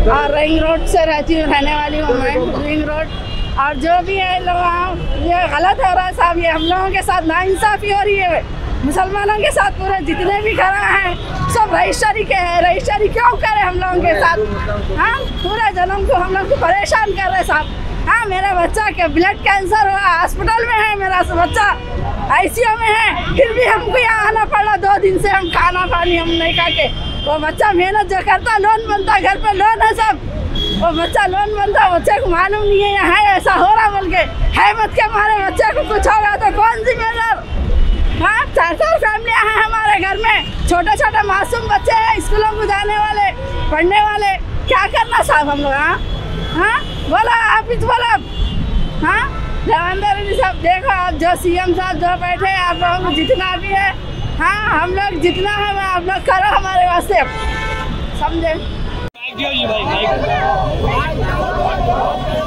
और ring road से रहने वाली हूँ मैं, रिंग रोड। और जो भी है लोग ये गलत हो रहा है साहब, ये हम लोगों के साथ नाइंसाफ़ी हो रही है। मुसलमानों के साथ पूरे जितने भी घर हैं सब रजिस्ट्री के हैं। रजिस्ट्री क्यों करे हम लोगों के साथ? हाँ, पूरे जन्म को हम लोग को परेशान कर रहे साहब। हाँ, मेरे बच्चा के ब्लड कैंसर हुआ, हॉस्पिटल में है, मेरा बच्चा ICU में है, फिर भी हमको यहाँ आना पड़ा। 2 दिन से हम खाना पानी हम नहीं खा के, वो बच्चा मेहनत जो करता, लोन बनता, घर पे लोन है सब, वो बच्चा लोन बनता, बच्चे को मालूम नहीं है यहाँ ऐसा हो रहा बोल के, हैबत के मारे बच्चे को कुछ होगा तो कौन जिम्मेदार? हाँ, 4 फैमिलियाँ हैं हमारे घर में, छोटे छोटे मासूम बच्चे हैं, स्कूलों को जाने वाले, पढ़ने वाले। क्या करना साहब हम लोग? हाँ, बोला आप ही बोला। हाँ, देवेंद्र रेड्डी साहब देखो, आप जो CM साहब जो बैठे हैं, आप लोगों को जितना भी है, हाँ हम लोग जितना है वो आप लोग करो हमारे वास्ते, समझे?